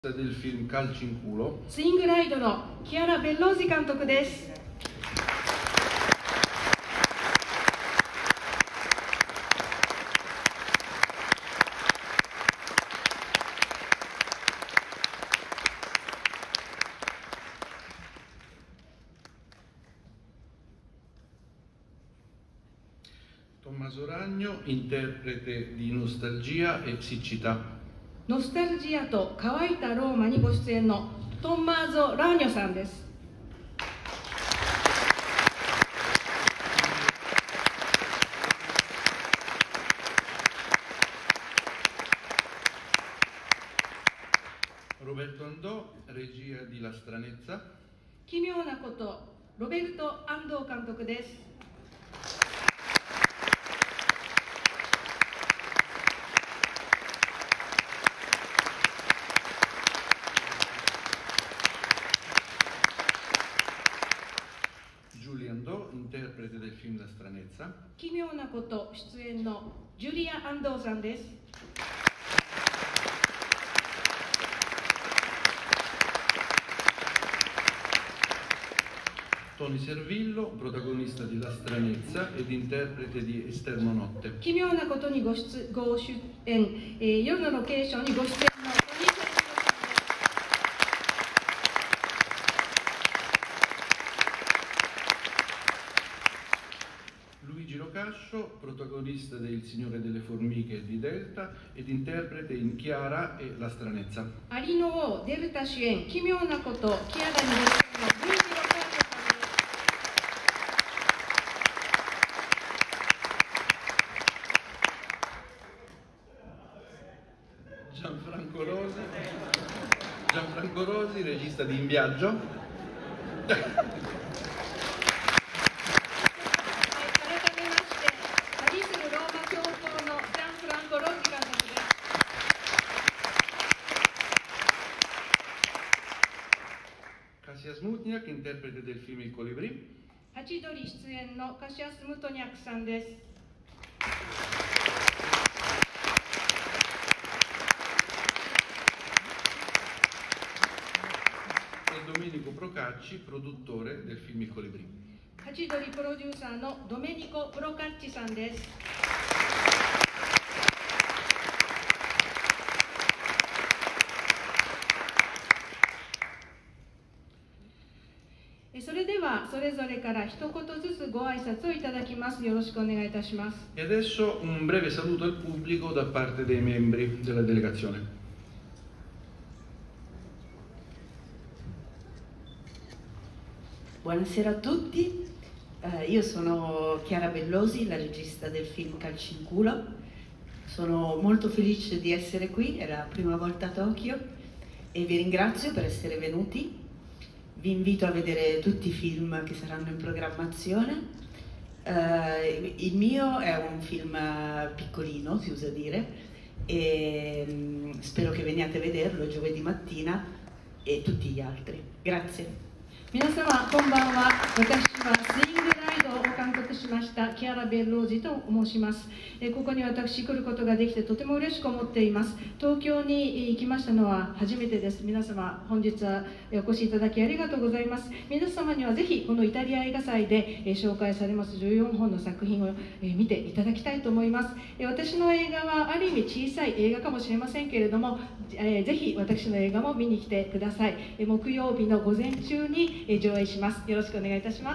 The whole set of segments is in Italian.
del film Calci in culo スイングライドのキアラ・ベッロージ監督です。 Tommaso Ragno, interprete di Nostalgia e Siccità. ノスタルジアと乾いたローマにご出演のトンマーゾ・ラーニョさんです。 Roberto Andò, regia di La Stranezza. 奇妙なこと、ロベルト・アンドー監督です。 Giulia Andò, interprete del film La Stranezza. 奇妙なこと出演のジュリア・アンドーさんです。 Tony Servillo, protagonista di La Stranezza ed interprete di Esterno Notte. 奇妙なことにご出演、夜のロケーションにご出演のトニー・セルビロさんです。 Luigi Locascio, protagonista de Il Signore delle Formiche di Delta ed interprete in Chiara e La Stranezza. アリの王デルタ主演奇妙なことキアラにご出演のルイジ・ロカーショさんです。 Gianfranco Rosi, regista di In Viaggio. 改めまして旅するローマ教皇のジャンフランコ・ロッジ監督です。 Kasia Smutniak, interprete del film Il Colibrì. ハチドリ出演のカシアス・ムトニャクさんです。 Domenico Procacci, produttore del film Il Colibrì. ハチドリプロデューサーのドメニコ・プロカッチさんです。それではそれぞれから一言ずつご挨拶をいただきます。よろしくお願いいたします。 E adesso un breve saluto al pubblico da parte dei membri della delegazione. Buonasera a tutti, io sono Chiara Bellosi, la regista del film Calci in culo. Sono molto felice di essere qui, è la prima volta a Tokyo e vi ringrazio per essere venuti. Vi invito a vedere tutti i film che saranno in programmazione. Il mio è un film piccolino, si usa dire, e spero che veniate a vederlo giovedì mattina e tutti gli altri. Grazie. 皆様こんばんは。私はスイングライドを監督しましたキアラ・ベッロージと申します。ここに私来ることができてとても嬉しく思っています。東京に行きましたのは初めてです。皆様本日はお越しいただきありがとうございます。皆様にはぜひこのイタリア映画祭で紹介されます14本の作品を見ていただきたいと思います。私の映画はある意味小さい映画かもしれませんけれども、ぜひ私の映画も見に来てください。木曜日の午前中に上映します。よろしくお願いいたします。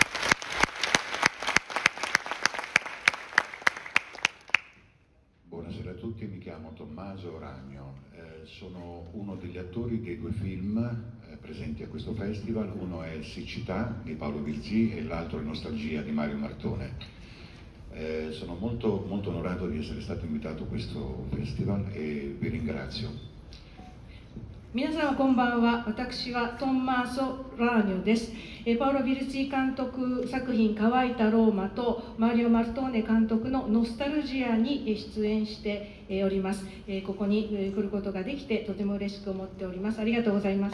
Buonasera a tutti, mi chiamo Tommaso Ragno, sono uno degli attori dei due film presenti a questo festival. Uno è Siccità di Paolo Virzì e l'altro è Nostalgia di Mario Martone. Sono molto onorato di essere stato invitato a questo festival e vi ringrazio. 皆様こんばんは。私はトンマーソ・ラーニョです。パオロ・ビルチー監督作品「乾いたローマ」とマリオ・マルトーネ監督の「ノスタルジア」に出演しております。ここに来ることができてとても嬉しく思っております。ありがとうございます。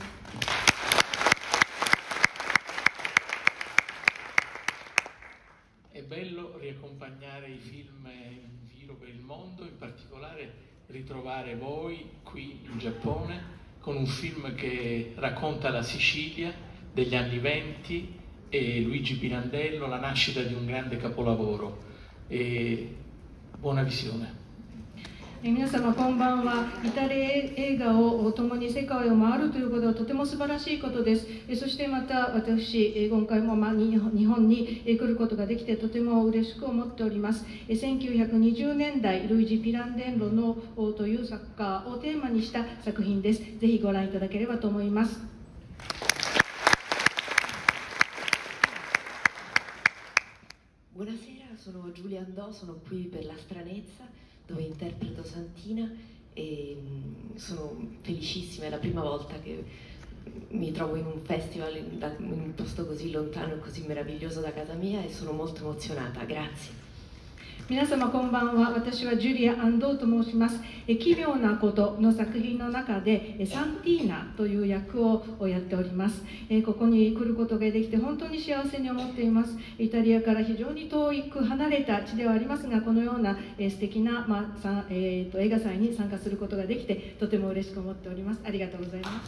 È bello riaccompagnare i film in giro per il mondo, in particolare ritrovare voi qui in Giappone con un film che racconta la Sicilia degli anni *20* e Luigi Pirandello, la nascita di un grande capolavoro. Buona visione. 皆様こんばんは。イタリア映画を共に世界を回るということはとても素晴らしいことです。そしてまた私、今回も日本に来ることができてとても嬉しく思っております。1920年代、ルイージ・ピランデンロのという作家をテーマにした作品です。ぜひご覧いただければと思います。 Buonasera, sono Giulia Andò, sono qui per La Stranezza, dove interpreto Santina e sono felicissima, è la prima volta che mi trovo in un festival in un posto così lontano e così meraviglioso da casa mia e sono molto emozionata, grazie. 皆様こんばんは。私はジュリア・アンドーと申します。奇妙なことの作品の中でサンティーナという役をやっております。ここに来ることができて本当に幸せに思っています。イタリアから非常に遠く離れた地ではありますが、このような素敵な、映画祭に参加することができてとても嬉しく思っております。ありがとうございます。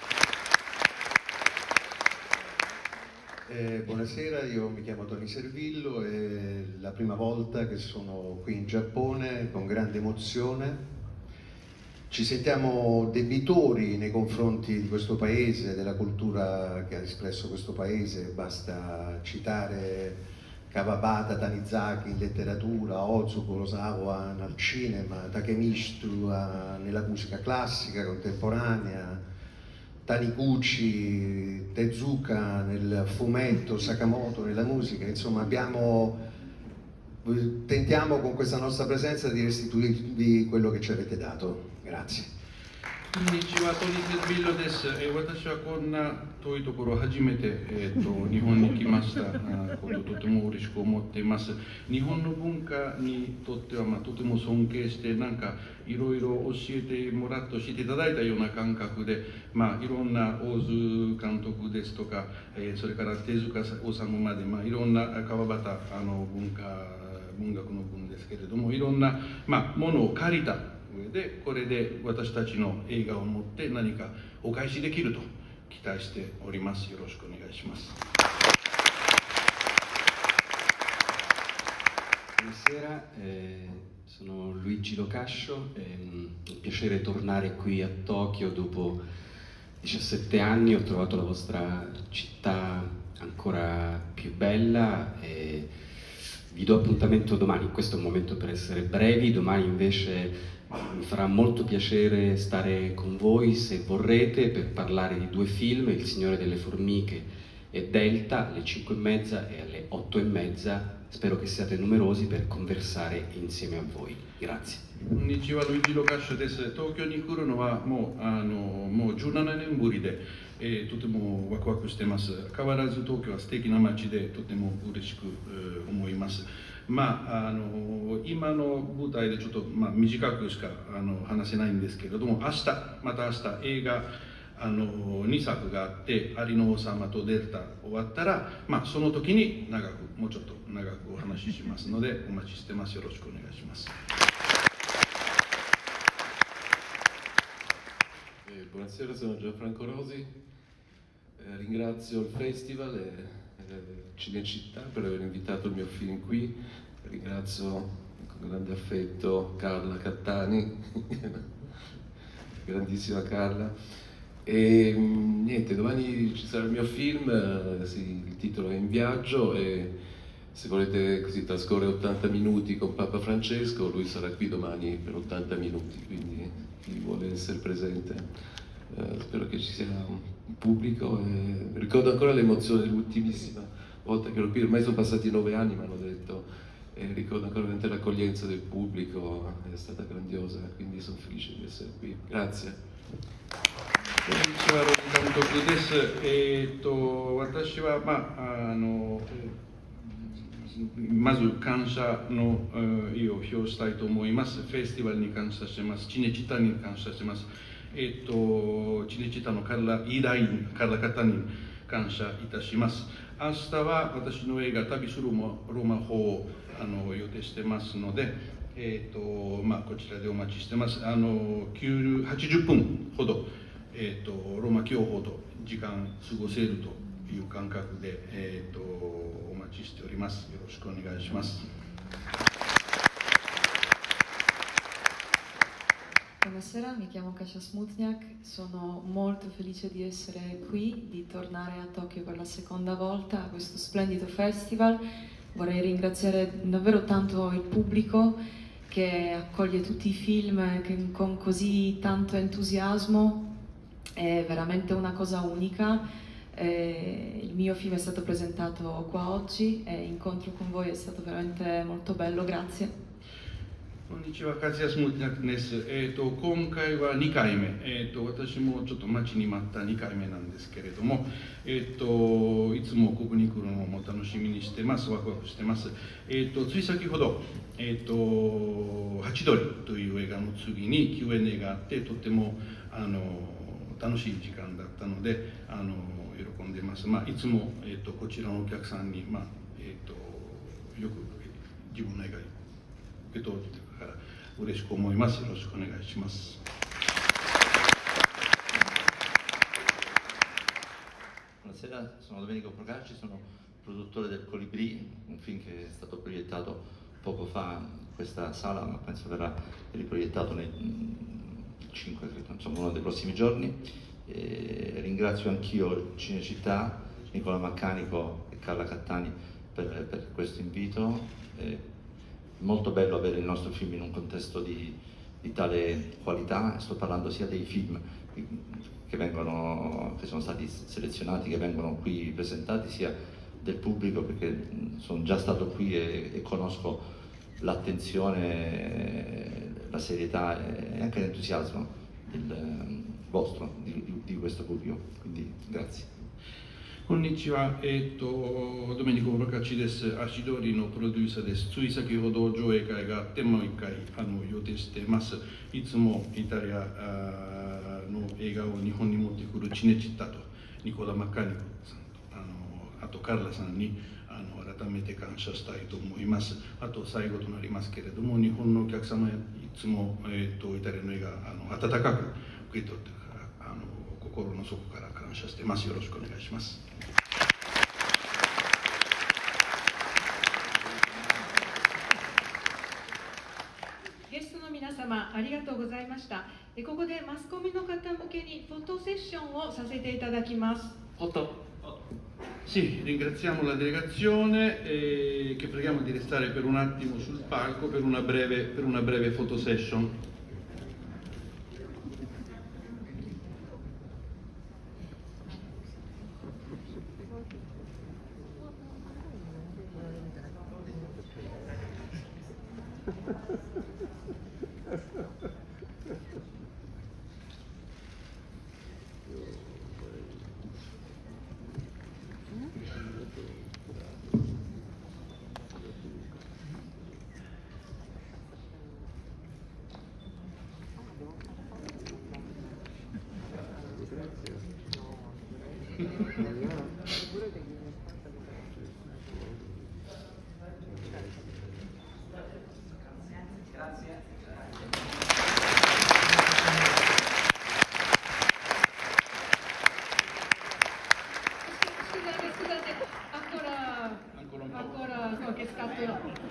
Buonasera, io mi chiamo Tony Servillo, è la prima volta che sono qui in Giappone con grande emozione. Ci sentiamo debitori nei confronti di questo paese, della cultura che ha espresso questo paese, basta citare Kawabata, Tanizaki in letteratura, Ozu Kurosawa al cinema, Takemichi nella musica classica contemporanea, Taniguchi, Tezuka nel fumetto, Sakamoto nella musica, insomma tentiamo con questa nostra presenza di restituirvi quello che ci avete dato. Grazie. こんにちは、トニー・セルビッロです。私はこんな遠いところ初めて、日本に来ましたこととても嬉しく思っています。日本の文化にとっては、とても尊敬してなんかいろいろ教えてもらって教えていただいたような感覚で、いろんな大津監督ですとか、それから手塚治虫まで、いろんな川端文学の分ですけれども、いろんな、ものを借りた上で、これで私たちの映画を持って何かお返しできると期待しております。よろしくお願いします。 Buonasera, sono Luigi Locascio, è un piacere tornare qui a Tokyo dopo 17 anni, ho trovato la vostra città ancora più bella e vi do appuntamento domani. Questo è un momento per essere brevi, domani invece mi farà molto piacere stare con voi, se vorrete, per parlare di due film, Il Signore delle Formiche e Delta, alle 5:30 e alle 8:30. Spero che siate numerosi per conversare insieme a voi. Grazie. こんにちは、ルイージ・ロカッシュです。東京に来るのはもう17年ぶりで、とてもワクワクしてます。変わらず東京は素敵な街でとても嬉しく、思います。今の舞台でちょっと、短くしか話せないんですけれども、また明日映画2作があって、アリの王様とデルタ終わったら、その時にもうちょっと長くお話ししますのでお待ちしてます。よろしくお願いします。 Buonasera, sono Gianfranco Rosi, ringrazio il festival e Cinecittà per aver invitato il mio film qui, ringrazio con grande affetto Carla Cattani, grandissima Carla, e niente, domani ci sarà il mio film, il titolo è In viaggio e se volete così trascorrere 80 minuti con Papa Francesco, lui sarà qui domani per 80 minuti, quindi chi vuole essere presente. Spero che ci sia un pubblico e ricordo ancora l'emozione dell'ultimissima volta che ero qui, ormai sono passati 9 anni mi hanno detto, e ricordo ancora l'accoglienza del pubblico, è stata grandiosa, quindi sono felice di essere qui. Grazie. こんにちは、ロイ監督です。私はまず感謝の意を表したいと思います。フェスティバルに感謝してます。チネチタに感謝してます。チネチタのカルラカタに感謝いたします。明日は私の映画旅するローマ法を予定してますので、こちらでお待ちしてます。80分ほどローマ教皇と時間過ごせるという感覚で、お待ちしております。よろしくお願いします。 Buonasera, mi chiamo Kasia Smutniak, sono molto felice di essere qui, di tornare a Tokyo per la seconda volta a questo splendido festival. Vorrei ringraziare davvero tanto il pubblico che accoglie tutti i film con così tanto entusiasmo, è veramente una cosa unica. Il mio film è stato presentato qua oggi e l'incontro con voi è stato veramente molto bello, grazie. こんにちは、カズヤスムティナクです。今回は2回目、私もちょっと待ちに待った2回目なんですけれども、いつもここに来るのも楽しみにしてます、ワクワクしてます。つい先ほど、ハチドリという映画の次に Q&A があって、とても楽しい時間だったので、喜んでます。いつも、こちらのお客さんに、よく自分の映画に受け取ってから嬉しく思います。よろしくお願いします。 Buonasera, sono Domenico Procacci, sono produttore del Colibrì, un film che è stato proiettato poco fa in questa sala, ma penso verrà riproiettato nei 5, insomma, uno dei prossimi giorni. Ringrazio anch'io Cinecittà, Nicola Maccanico e Carla Cattani per questo invito. Molto bello avere il nostro film in un contesto di tale qualità. Sto parlando sia dei film che sono stati selezionati, che vengono qui presentati, sia del pubblico, perché sono già stato qui e conosco l'attenzione, la serietà e anche l'entusiasmo vostro, di questo pubblico. Quindi grazie. こんにちは、ドメニコ・ブロカチです。足取りのプロデューサーです。つい先ほど上映会があって、もう1回予定しています。いつもイタリアの映画を日本に持ってくるチネチッタとニコラ・マッカニコさんとあとカルラさんに改めて感謝したいと思います。あと最後となりますけれども、日本のお客様いつも、イタリアの映画温かく受け取ってから心の底から感謝しています。よろしくお願いします。 ゲストの皆様、ありがとうございました。ここでマスコミの方向けにフォトセッションをさせていただきます。 Sì, ringraziamo la delegazione che preghiamo di restare per un attimo sul palco per una breve fotosession. Ancora qualche scatto.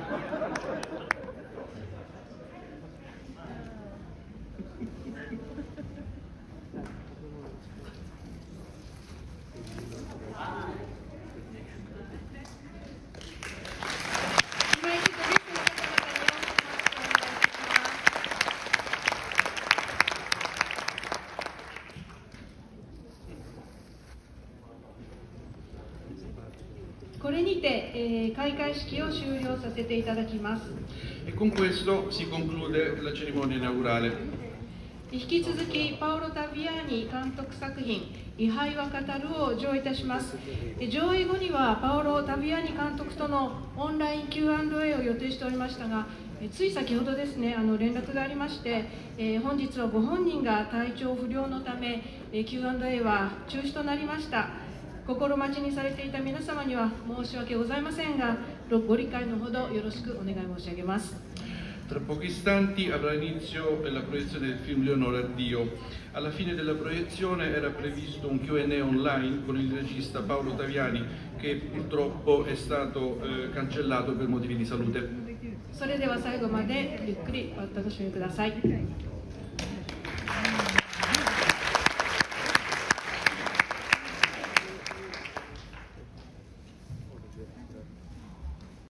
E con questo si conclude la cerimonia inaugurale. 引き続きパオロ・タビアーニ監督作品「位牌は語る」を上映いたします。上映後にはパオロ・タビアーニ監督とのオンライン Q&A を予定しておりましたが、つい先ほどですね連絡がありまして、本日はご本人が体調不良のため Q&A は中止となりました。心待ちにされていた皆様には申し訳ございませんが、ご理解のほどよろしくお願い申し上げます。 Tra pochi istanti avrà inizio la proiezione del film Leonora Dio. Alla fine della proiezione era previsto un Q&A online con il regista Paolo Taviani, che purtroppo è stato cancellato per motivi di salute. それでは最後までゆっくりお楽しみください。